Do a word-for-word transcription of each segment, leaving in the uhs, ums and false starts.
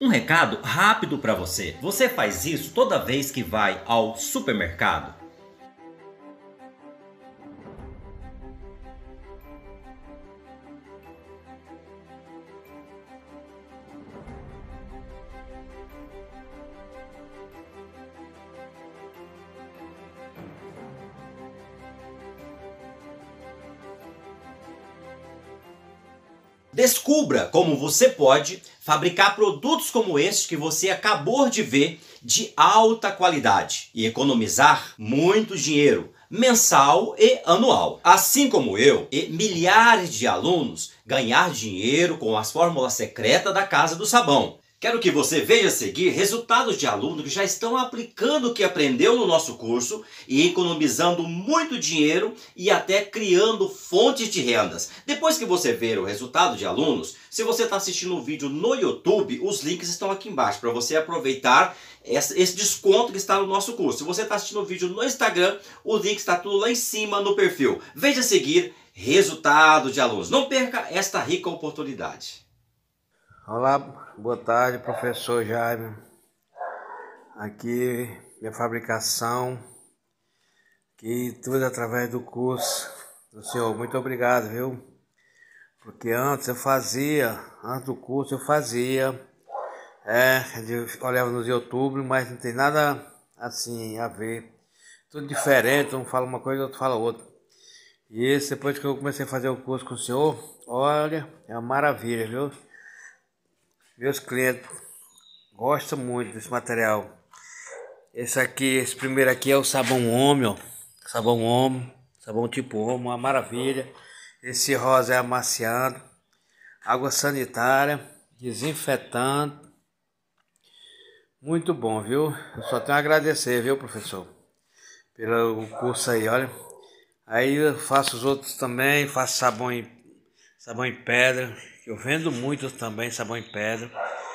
Um recado rápido para você. Você faz isso toda vez que vai ao supermercado? Descubra como você pode fabricar produtos como este que você acabou de ver, de alta qualidade, e economizar muito dinheiro mensal e anual. Assim como eu e milhares de alunos, ganhar dinheiro com as fórmulas secretas da Casa do Sabão. Quero que você veja a seguir resultados de alunos que já estão aplicando o que aprendeu no nosso curso e economizando muito dinheiro e até criando fontes de rendas. Depois que você ver o resultado de alunos, se você está assistindo o vídeo no YouTube, os links estão aqui embaixo para você aproveitar esse desconto que está no nosso curso. Se você está assistindo o vídeo no Instagram, o link está tudo lá em cima no perfil. Veja a seguir resultados de alunos. Não perca esta rica oportunidade. Olá, boa tarde, professor Jaime. Aqui minha fabricação, que tudo através do curso do senhor. Muito obrigado, viu? Porque antes eu fazia, antes do curso eu fazia, é, eu olhava nos YouTube, mas não tem nada assim a ver. Tudo diferente, um fala uma coisa, outro fala outra. E esse, depois que eu comecei a fazer o curso com o senhor, olha, é uma maravilha, viu? Meus clientes gostam muito desse material. Esse aqui, esse primeiro aqui é o sabão homem, ó. Sabão homem, sabão tipo homem, uma maravilha. Esse rosa é amaciado. Água sanitária, desinfetante. Muito bom, viu? Eu só tenho a agradecer, viu, professor? Pelo curso aí, olha. Aí eu faço os outros também, faço sabão em, sabão em pedra. Eu vendo muito também sabão em pedra.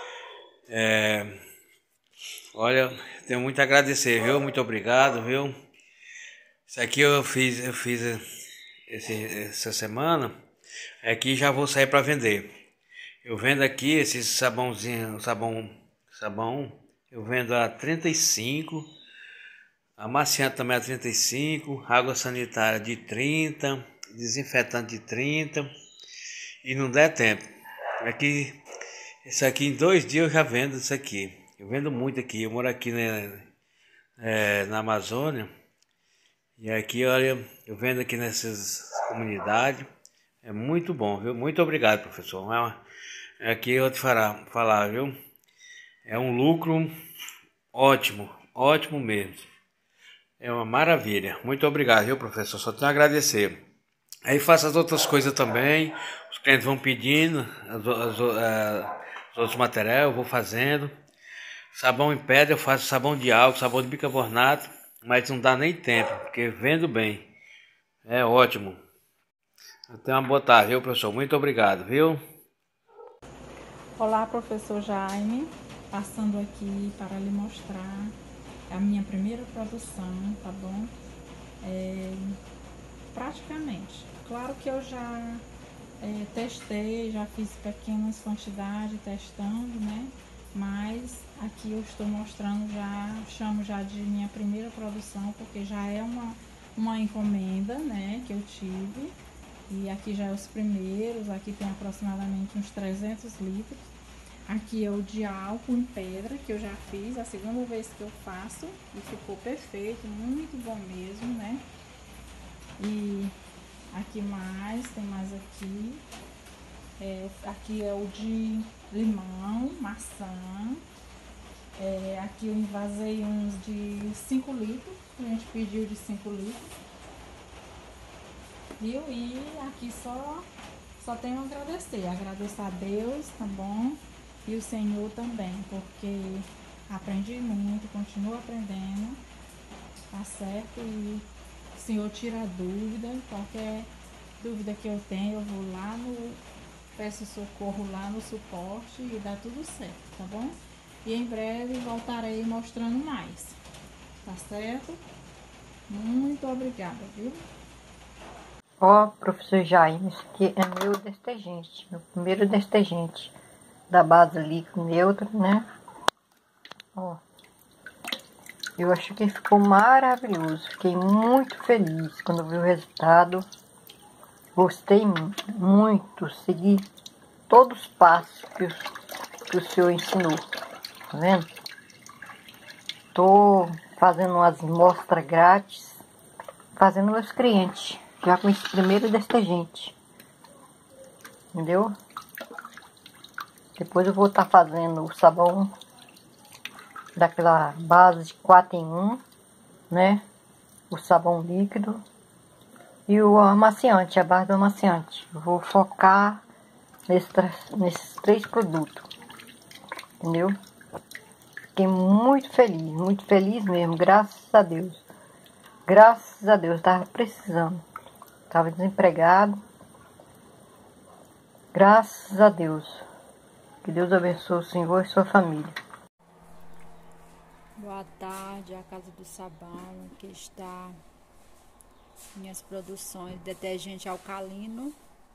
É, olha, tenho muito a agradecer, viu? Muito obrigado, viu? Isso aqui eu fiz, eu fiz esse, essa semana. Aqui já vou sair para vender. Eu vendo aqui esse sabãozinho, sabão, sabão, eu vendo a trinta e cinco, amaciante também a trinta e cinco, água sanitária de trinta, desinfetante de trinta. E não der tempo. Aqui, isso aqui em dois dias eu já vendo isso aqui. Eu vendo muito aqui. Eu moro aqui né, é, na Amazônia. E aqui, olha, eu vendo aqui nessas comunidades. É muito bom, viu? Muito obrigado, professor. Aqui eu vou te falar, falar, viu? É um lucro ótimo, ótimo mesmo. É uma maravilha. Muito obrigado, viu, professor? Só tenho a agradecer. Aí faço as outras coisas também, os clientes vão pedindo, as, as, as, os outros materiais eu vou fazendo. Sabão em pedra eu faço sabão de álcool, sabão de bicarbonato, mas não dá nem tempo, porque vendo bem. É ótimo. Tenha uma boa tarde, viu, professor? Muito obrigado, viu? Olá, professor Jaime, passando aqui para lhe mostrar a minha primeira produção, tá bom? É... Praticamente. Claro que eu já é, testei, já fiz pequenas quantidades testando, né? Mas aqui eu estou mostrando já, chamo já de minha primeira produção, porque já é uma, uma encomenda, né? Que eu tive. E aqui já é os primeiros, aqui tem aproximadamente uns trezentos litros. Aqui é o de álcool em pedra, que eu já fiz, a segunda vez que eu faço. E ficou perfeito, muito bom mesmo, né? E aqui mais, tem mais aqui, é, aqui é o de limão, maçã, é, aqui eu envasei uns de cinco litros, a gente pediu de cinco litros, viu? E aqui só, só tenho a agradecer, agradecer a Deus, tá bom? E o Senhor também, porque aprendi muito, continuo aprendendo, tá certo? E o Senhor tira a dúvida, qualquer dúvida que eu tenho, eu vou lá no, peço socorro lá no suporte e dá tudo certo, tá bom? E em breve voltarei mostrando mais, tá certo? Muito obrigada, viu? Ó, professor Jaime, esse aqui é meu detergente, meu primeiro detergente. da base líquido neutro, né? Ó. Eu acho que ficou maravilhoso. Fiquei muito feliz quando vi o resultado. Gostei muito. Segui todos os passos que o, que o senhor ensinou. Tá vendo? Tô fazendo umas amostras grátis. Fazendo meus clientes. Já com esse primeiro detergente. Entendeu? Depois eu vou estar tá fazendo o sabão daquela base de quatro em um, né? O sabão líquido e o amaciante, a base do amaciante. Eu vou focar nesse, nesses três produtos, entendeu? Fiquei muito feliz, muito feliz mesmo, graças a Deus. Graças a Deus, tava precisando. Tava desempregado. Graças a Deus. Que Deus abençoe o senhor e sua família. Boa tarde, a Casa do Sabão, que está minhas produções de detergente alcalino,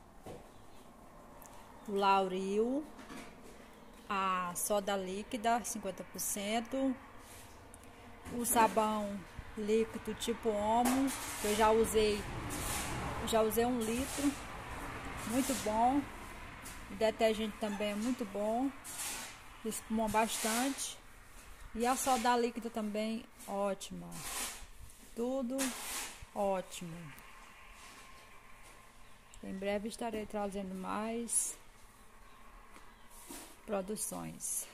o Lauril, a soda líquida cinquenta por cento, o sabão líquido tipo Omo, que eu já usei, já usei um litro, muito bom. O detergente também é muito bom, espumou bastante. E a soda líquida também, ótima. Tudo ótimo. Em breve estarei trazendo mais produções.